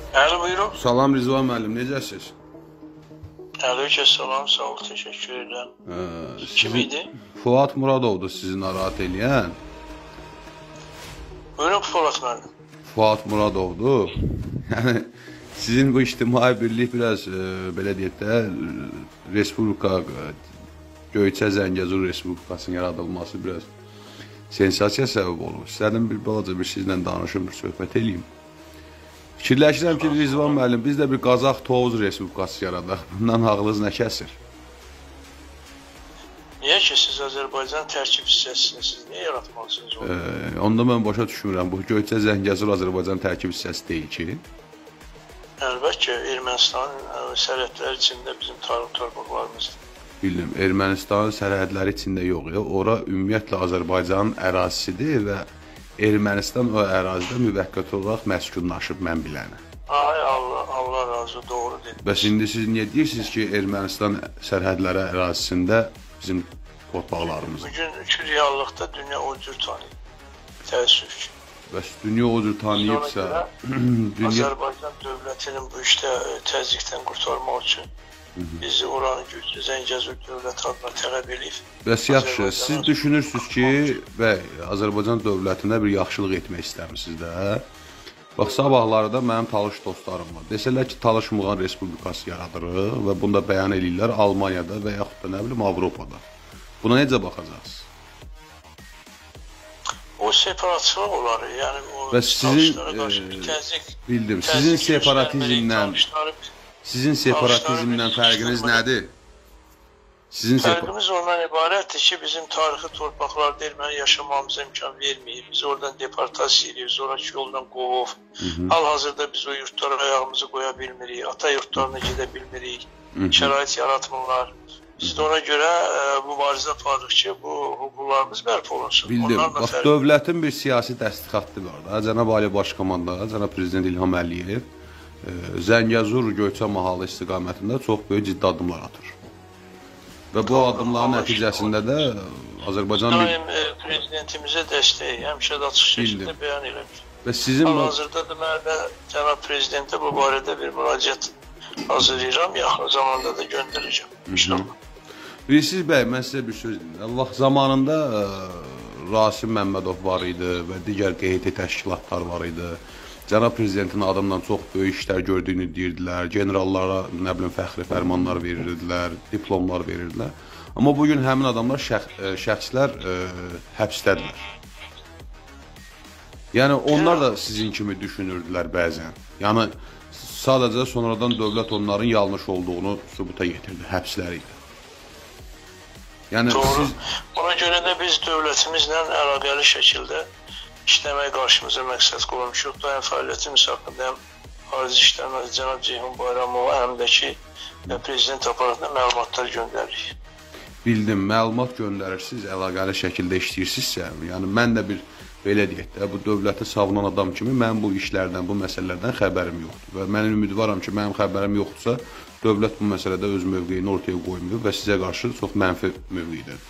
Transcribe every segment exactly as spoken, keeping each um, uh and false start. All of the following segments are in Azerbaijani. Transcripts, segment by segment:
Əli buyurun. Salam Rizvan müəllim, necəsiz? Əleyküm salam, sağ ol, teşekkür ederim. Ee, Kim idi? Fuat Muradov'du sizi narahat eləyən. Buyurun Fuat müəllim. Fuat Muradov'du. Yani sizin bu ictimai birlik biraz e, belə deyək də Respublika e, Göyçə Zəngəzur Respublikasının yaradılması biraz sensasiya səbəb olur. İstədim bir balaca bir sizlə danışım, bir söhbət eləyim. Fikirləşirəm ki, Rizvan müəllim, biz də bir Qazax Tovuz Respublikası yaradaq. Bundan ağlınız nə kəsir? Niyə ki, siz Azərbaycan tərkib hissəsiniz, siz niyə yaratmalısınız onu? Ee, onda mən başa düşmürəm. Bu Göyçə Zəngəzur Azərbaycan tərkib hissəsi deyil ki. Əlbəttə, Ermənistanın sərhədləri içində bizim tarix torpaqlarımızdır. Bildim, Ermənistanın sərhədləri içində yox ya. Ora ümumiyyətlə Azərbaycanın ərazisidir və Ermənistan o ərazidə müvəqqəti olaraq məskunlaşıb mən biləni. Ay Allah, Allah razı, doğru dediniz. Bəs indi siz niyə deyirsiniz ki, Ermənistan sərhədləri ərazisində bizim torpaqlarımızdır? Bugün ki, reallıqda dünya o cür tanıyıb, təəssüf ki. Bəs dünya o cür tanıyıbsa... dünya... Azərbaycan dövlətinin bu işdə təzyiqdən qurtarmaq üçün bizi oranı Göyçə Zəngəzur dövlət adına tələb edib. Bəs yaxşı, siz düşünürsünüz ki, bəy, Azərbaycan dövlətinə bir yaxşılıq etmək istəmişsiniz də. Bax, sabahları da mənim talış dostlarım var. Desələr ki, Talış Muğan Respublikası yaradırıq və bunda bəyan edirlər Almaniyada və yaxud da nə bilim Avropada. Buna necə baxacaqsınız? O separatçılıq olar, yəni o talışlara qarşı bir təzyiq. Bildim, sizin separatizmdən... Sizin separatizmdən fərqiniz nədir? Sizin fərqimiz ondan ibarətdir ki, bizim tarixi torpaqlarda erməni yaşamamıza imkan verməyib. Biz oradan deportasiya edirik, sonraki yoldan qovub. Hal-hazırda biz o yurtlara ayağımızı qoya bilmirik, ata yurtlarına gedə bilmirik, şərait yaratmırlar. Biz də ona görə mübarizə aparırıq ki, bu hüquqlarımız bərpa olunsun. Bildim, bax, dövlətin bir siyasi təsdiqatı var da. Cənab Ali Başkomanda, Cənab Prezident İlham Əliyev Zəngəzur Göyçə mahalı istiqamətində çox böyük ciddi addımlar atır. Və bu addımların nəticəsində də Azərbaycan... Daim prezidentimizə dəstəyi həmişə də açıq şəkildə bəyan eləmiş. Və sizin... Hal-hazırda da mən də Cənab Prezidentə bu barədə bir müraciət hazırlayıram, yaxın zamanda da göndərəcəm. İnşallah. Bilirsiniz bəy, mən sizə bir söz deyim. Allah zamanında Rasim Məmmədov var idi və digər qeydi təşkilatlar var idi. Cənab Prezidentin adından çox böyük işlər gördüyünü deyirdilər, generallara nə bilim fəxri fərmanlar verirdilər, diplomlar verirdilər. Amma bugün həmin adamlar şəx şəxslər ə, həbsdədirlər. Yəni onlar da sizin kimi düşünürdülər bəzən. Yəni sadəcə sonradan dövlət onların yanlış olduğunu sübuta getirdi, həbsləri ilə. Yəni doğru. Siz... Ona görə də biz dövlətimizlə əlaqəli şəkildə işləməyə qarşımıza məqsəd qoymuşuq. Daim fəaliyyətimiz haqqında həm xarici İşlər Naziri Cənab Ceyhun Bayramova, həm də ki, Prezident aparatına məlumatlar göndəririk. Bildim, məlumat göndərirsiniz, əlaqəli şəkildə işləyirsinizsə, yəni mən də bir, belə deyək də, bu dövləti savunan adam kimi mən bu işlərdən, bu məsələlərdən xəbərim yoxdur. Və mən ümidvaram ki, mənim xəbərim yoxdursa, dövlət bu məsələdə öz mövqeyini ortaya qoymuyor və sizə qarşı çox mənfi mövqeyidir.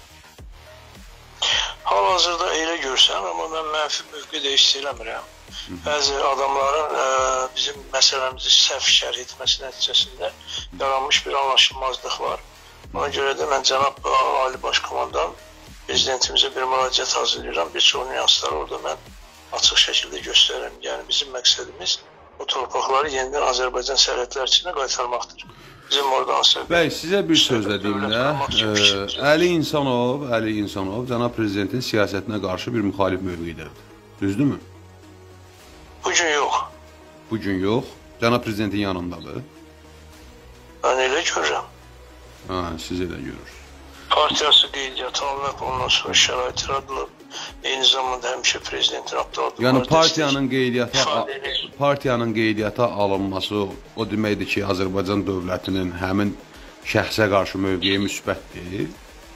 Hal-hazırda elə görsən, amma mən mənfi mövqe də istəyirəm. Bəzi adamların ə, bizim məsələmizi səhv şərh etməsi nəticəsində yaranmış bir anlaşılmazlıq var. Ona görə də mən Cənab Ali Başkomandan Prezidentimizə bir müraciət hazırlayıram. Bir çox nüansları orada mən açıq şəkildə göstərirəm. Yəni bizim məqsədimiz o torpaqları yenidən Azərbaycan sərhədləri içində qaytarmaqdır. Bizim oradan söhbət. Bəy, sizə bir sözlə deyim də, Əli İnsanov, Əli İnsanov Cənab Prezidentin siyasətinə qarşı bir müxalif mövqeyidədir. Düzdürmü? Bugün yox. Bugün yox. Cənab Prezidentin yanındadır. Mən elə görürəm. Ha, siz elə görürsünüz. Partiyası qeydiyyatı alınıb, ondan sonra şərait yaradılıb. Eyni zamanda həmişə Prezidentin aptaladığı yəni partiyanın qeydiyyata, partiyanın qeydiyyata alınması o deməkdir ki, Azərbaycan dövlətinin həmin şəxsə qarşı mövqeyi müsbətdir.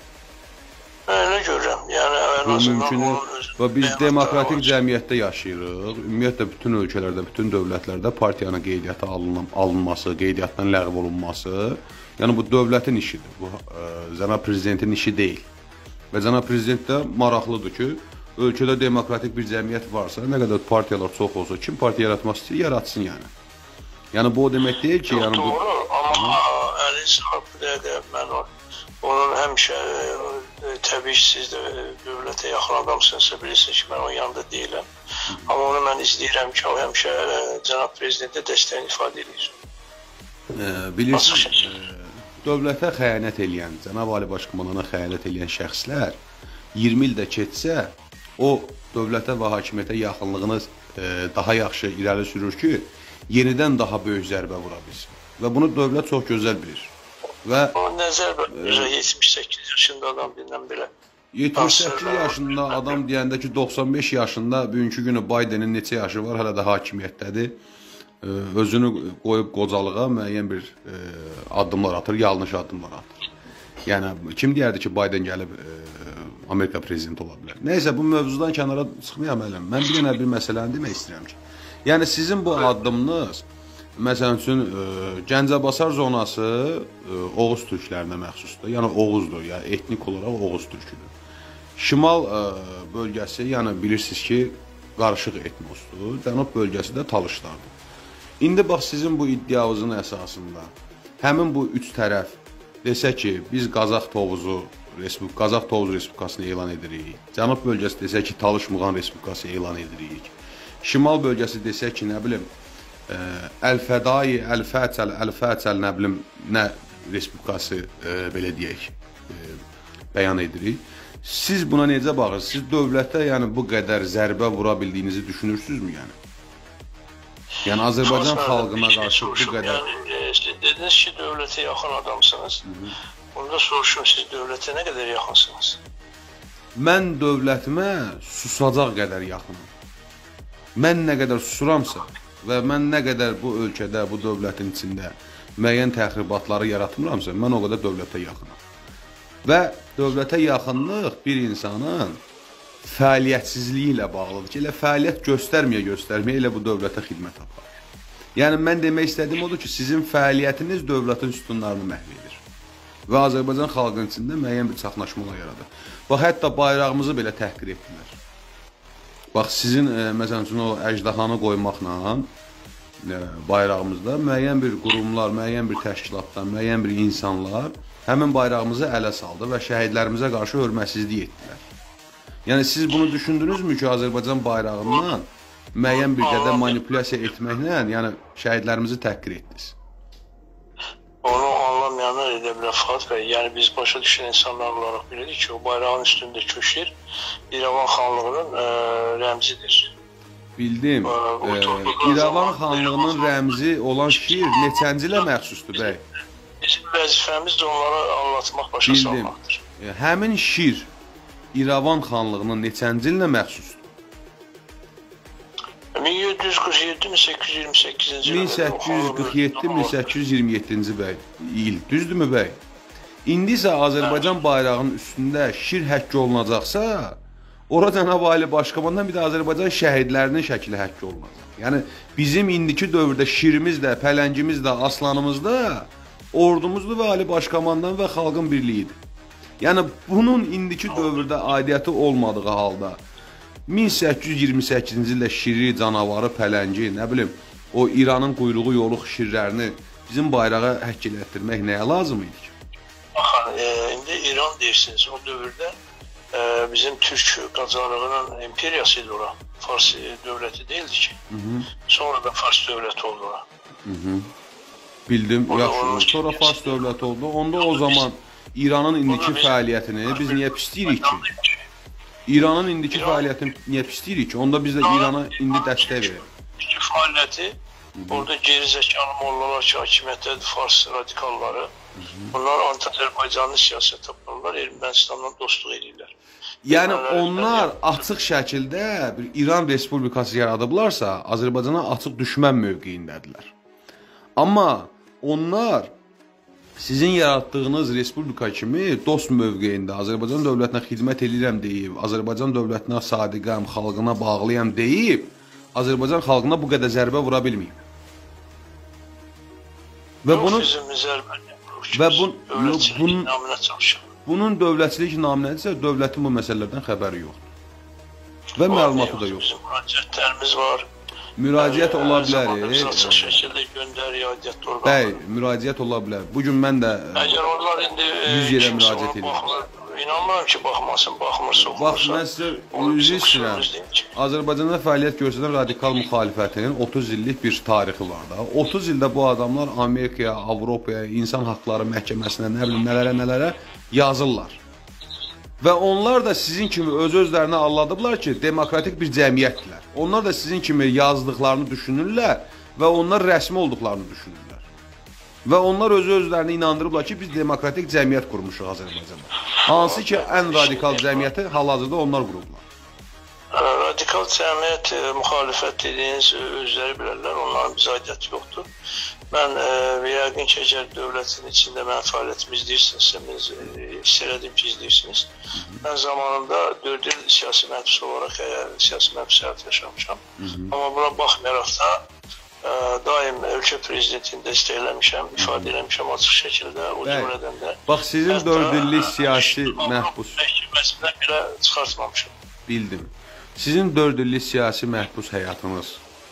Elə görürəm. Yəni, bu mümkün və biz demokratik cəmiyyətdə yaşayırıq. Ümumiyyətlə, bütün ölkələrdə, bütün dövlətlərdə partiyanın qeydiyyata alınması, qeydiyyatdan ləğv olunması, yəni bu dövlətin işidir. Bu, Cənab Prezidentin işi deyil. Və Cənab Prezident də maraqlıdır ki, ölkədə demokratik bir cəmiyyət varsa, nə qədər partiyalar çox olsa, kim partiya yaratmaq istəyir, yaratsın yəni. Yəni bu o demək deyil ki, yəni bu doğru, amma Əli İshak bu dəqiqə mən onun həmişə təbii ki, siz də dövlətə yaxın adamsınızsa bilirsiniz ki, mən onun yanında deyiləm. Amma onu mən izləyirəm ki, o həmişə cənab prezidentə dəstəyini ifadə edir. Bilirsiniz, dövlətə xəyanət eləyən, cənab Ali Baş Komandanına xəyanət eləyən şəxslər iyirmi ildə keçsə, o dövlətə və hakimiyyətə yaxınlığını daha yaxşı irəli sürür ki, yenidən daha böyük zərbə vura bilsin. Və bunu dövlət çox gözəl bilir. Və o nə zərbə yetmiş səkkiz yaşında adam deyilən belə. yetmiş səkkiz yaşında adam deyəndə ki, doxsan beş yaşında bugünkü günü Bidenin neçə yaşı var, hələ də hakimiyyətdədir. Özünü qoyub qocalığa müəyyən bir e, addımlar atır, yanlış addımlar atır. Yəni, kim deyərdi ki, Biden gəlib e, Amerika prezidenti ola bilər? Nəysə, bu mövzudan kənara çıxmayam ələm. Mən bir dənə bir məsələni demək istəyirəm ki, yəni sizin bu addımınız, məsələn üçün, e, Gəncəbasar zonası e, Oğuz türklərinə məxsusdur. Yəni, Oğuzdur, yəni etnik olaraq Oğuz türküdür. Şimal e, bölgəsi, yəni bilirsiniz ki, qarışıq etnosdur. Cənub bölgəsi də Talışlardır. İndi bax, sizin bu iddiavızın əsasında həmin bu üç tərəf desə ki, biz Qazax Tovuzu, Qazax Tovuz Respublikasını elan edirik. Cənub bölgəsi desə ki, Talış Muğan Respublikası elan edirik. Şimal bölgəsi desə ki, nə bilim, Əl-Fədai, Əl-Fəçəl, Əl-Fəçəl, nə bilim, nə Respublikası, e, belə deyək, e, bəyan edirik. Siz buna necə baxırsınız? Siz dövlətə yəni, bu qədər zərbə vura bildiyinizi düşünürsünüzmü yəni? Yəni Azərbaycan xalqına qarşı bu qədər... Yəni, siz dediniz ki, dövlətə yaxın adamsınız. Onda soruşum, siz dövlətə nə qədər yaxınsınız? Mən dövlətimə susacaq qədər yaxınım. Mən nə qədər susuramsa və mən nə qədər bu ölkədə, bu dövlətin içində müəyyən təxribatları yaratmıramsa, mən o qədər dövlətə yaxınam. Və dövlətə yaxınlıq bir insanın fəaliyyətsizliyi ilə bağlıdır ki, elə fəaliyyət göstərməyə-göstərməyə elə bu dövlətə xidmət aparır. Yəni, mən demək istədiyim odur ki, sizin fəaliyyətiniz dövlətin sütunlarını məhv edir. Və Azərbaycan xalqının içində müəyyən bir çaxnaşmalar yaradır. Bax, hətta bayrağımızı belə təhqir etdilər. Bax, sizin, e, məsələn üçün, o əjdahanı qoymaqla e, bayrağımızda müəyyən bir qurumlar, müəyyən bir təşkilatlar, müəyyən bir insanlar həmin bayrağımızı ələ saldı və şəhidlərimizə qarşı hörmətsizlik etdilər. Yəni, siz bunu düşündünüzmü ki, Azərbaycan bayrağından müəyyən bir qədər manipulyasiya etməklə, yəni şəhidlərimizi təhqir etdiniz? Onu anlamayanlar edə bilər Fuad bəy. Yəni, biz başa düşən insanlar olaraq bilirik ki, o bayrağın üstündə köşir İrəvan xanlığının e, rəmzidir. Bildim. E, İrəvan xanlığının rəmzi olan şiir neçənci ilə məxsusdur bəy? Bizim vəzifəmiz də onları anlatmaq, başa salmaqdır. E, həmin şiir İrəvan xanlığının neçənci ilinə məxsusdur? min yeddi yüz qırx yeddi min səkkiz yüz iyirmi səkkizinci min səkkiz yüz qırx yeddi min səkkiz yüz iyirmi yeddinci bəy il, düzdürmü bəy? İndi isə Azərbaycan bayrağının üstündə şir həkk olunacaqsa, ora Cənab Ali Baş Komandan bir də Azərbaycan şəhidlərinin şəkli həkk olunacaq. Yəni, bizim indiki dövrdə şirimiz də, pələngimiz də, aslanımız da ordumuzdur və Ali Baş Komandan və xalqın birliyidir. Yəni, bunun indiki dövrdə aidiyyəti olmadığı halda min səkkiz yüz iyirmi səkkizinci ildə şiri, canavarı, pələngi, nə bilim, o İranın quyruğu yoluq şirlərini bizim bayrağa həkk elətdirmək nəyə lazım idi ki? Baxın, e, indi İran deyirsiniz, o dövrdə e, bizim Türk qacarlığının imperiyası idi ora. Fars dövləti deyildi ki. Hı -hı. Sonra da Fars dövləti oldu ora. Hı -hı. Bildim, yaxşı. Sonra Fars dövləti oldu. Onda o zaman İranın indiki fəaliyyətini biz niyə pisləyirik ki? İranın indiki fəaliyyətini niyə pisləyirik ki? Onda biz də İrana indi dəstək veririk. İndiki fəaliyyəti, orada geri zəkalı mollalar ki, hakimiyyətdədir, Fars radikalları. Bunlar anti-Azərbaycanlı siyasət tapırlar, Ermənistanla dostluq edirlər. Yəni onlar açıq şəkildə bir İran Respublikası yaradıblarsa, Azərbaycana açıq düşmən mövqeyindədirlər. Amma onlar sizin yaratdığınız respublika kimi dost mövqeyində Azərbaycan dövlətinə xidmət edirəm deyib, Azərbaycan dövlətinə sadiqəm, xalqına bağlıyam deyib, Azərbaycan xalqına bu qədər zərbə vura bilməyib. Və bunu və bu, bunun, bunun dövlətçilik naminədirsə, dövlətin bu məsələlərdən xəbəri yoxdur. Və məlumatı da yoxdur. Bizim müraciətlərimiz var. müraciət ola bilər. Biz açıq şəkildə göndərik aidiyyatlı Bəy, orqanlara. müraciət ola bilər. Bugün mən də Əgər onlar indi yüz yerə müraciət edirəm. İnanmıram ki, baxmasın, baxmırsa, Bax, oxumursa. mən sizə üzr istəyirəm. Azərbaycanda fəaliyyət göstərən radikal müxalifətin otuz illik bir tarixi var da. otuz ildə bu adamlar Amerikaya, Avropaya, insan haqları məhkəməsinə, nə bilim, nələrə, nələrə yazırlar. Və onlar da sizin kimi öz-özlərinə anladıblar ki, demokratik bir cəmiyyətdirlər. Onlar da sizin kimi yazdıqlarını düşünürlər və onlar rəsmi olduqlarını düşünürlər. Və onlar özü-özlərini inandırıblar ki, biz demokratik cəmiyyət qurmuşuq Azərbaycanda. Hansı ki, ən radikal cəmiyyəti hal-hazırda onlar qurublar. Radikal cəmiyyət, müxalifət dediyiniz özləri bilərlər, onların bizə aidiyyəti yoxdur. Mən yəqin ki, əgər dövlətin içində mən fəaliyyətimi izləyirsinizsə, hiss elədim ki, izləyirsiniz. Mən zamanında dörd il siyasi məhbus olaraq siyasi məhbus həyat yaşamışam. Amma buna baxmayaraq da daim ölkə prezidentini dəstəkləmişəm, ifadə eləmişəm açıq şəkildə, o cümlədən də. Bax, sizin dörd illik siyasi məhbus məhkəməsindən belə çıxartmamışam. Bildim. Sizin dörd illik siyasi məhbus həyatınız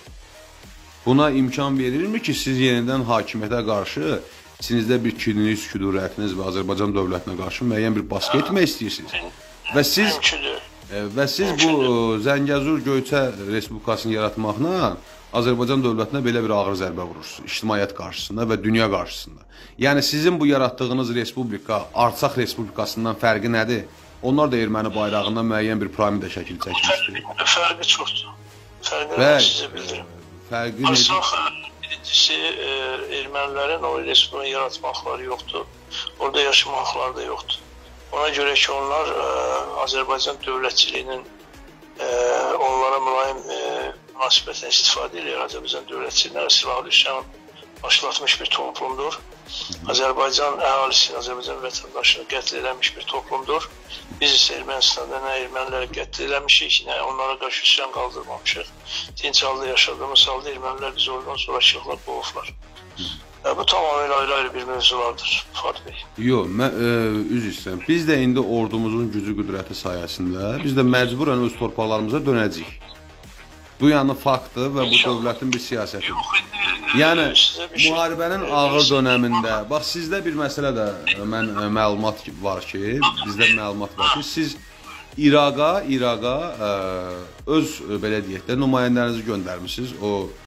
buna imkan verirmi ki, siz yenidən hakimiyyətə qarşı içinizdə bir kininiz, küdurətiniz və Azərbaycan dövlətinə qarşı müəyyən bir baskı etmək istəyirsiniz? Və siz və siz bu Zəngəzur Göyçə Respublikasını yaratmaqla Azərbaycan dövlətinə belə bir ağır zərbə vurursunuz, ictimaiyyət qarşısında və dünya qarşısında. Yəni sizin bu yaratdığınız respublika Artsaq Respublikasından fərqi nədir? Onlar da erməni bayrağından müəyyən bir piramida şəkil çəkmişdir. Fərqi çoxdur. Fərqini mən sizə bildirim. Fərqi Artsaq birincisi ermənilərin o respublikanı yaratma haqları yoxdur. Orada yaşama haqları da yoxdur. Ona görə ki, onlar Azərbaycan dövlətçiliyinin onlara mülayim münasibətlə istifadə edir. Azərbaycan dövlətçilinə silahlı üsyan başlatmış bir toplumdur. Azərbaycan əhalisini, Azərbaycan vətəndaşını qətl eləmiş bir toplumdur. Biz isə Ermənistanda nə erməniləri qətl eləmişik, nə onlara qarşı üsyan qaldırmamışıq. Dinc halda yaşadığımız halda ermənilər biz oradan zorakılıqla qovublar. Bu tamamilə ayrı-ayrı bir mövzulardır, Fuad bəy. Yox, mən üzr istəyirəm. Biz də indi ordumuzun gücü, qüdrəti sayəsində biz də məcburən öz torpaqlarımıza dönəcəyik. Bu yəni faktdır və bu dövlətin bir siyasətidir. Yəni, müharibənin ağır dönəmində, bax, sizdə bir məsələ də mən məlumat var ki, bizdə məlumat var ki, siz İraqa, İraqa öz, belə deyək də, nümayəndənizi göndərmişsiniz o